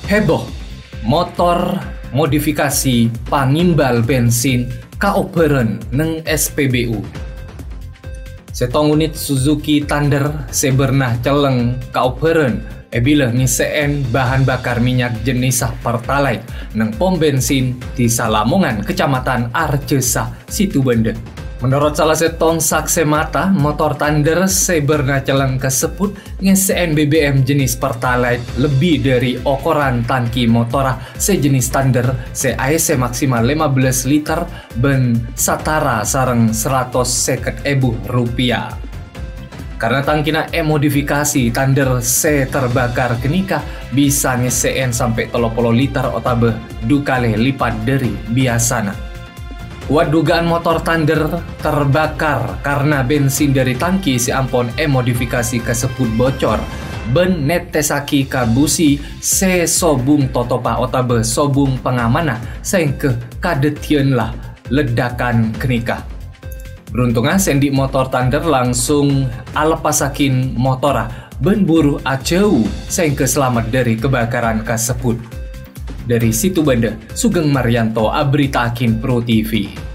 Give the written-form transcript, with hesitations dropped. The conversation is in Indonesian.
Heboh, motor modifikasi pangimbal bensin kaoperen neng SPBU. Setong unit Suzuki Thunder sebernah celeng kaoperen bila ngiseen bahan bakar minyak jenis Pertalite neng pom bensin di Salamongan, Kecamatan Arcesa, Situbenda. Menurut salah setong saksi mata, motor Thunder sebernah celeng kesebut ngeseen BBM jenis Pertalite lebih dari ukuran tangki motora sejenis Thunder se maksimal 15 liter ben satara sareng 150.000 rupiah. Karena tangkina modifikasi Thunder se terbakar kenika bisa ngeseen sampai 30 liter otabe dukale lipat dari biasana. Kuat dugaan motor Thunder terbakar karena bensin dari tangki si ampon modifikasi kesebut bocor ben netesaki kabusi se sobung totopa otabe sobung pengamana sehingga kadetian lah ledakan kenika. Beruntungnya sendi motor Thunder langsung alepasakin motora ben buru aceu sehingga selamat dari kebakaran kasebut. Dari Situbenda, Sugeng Marianto, Abritakin Pro TV.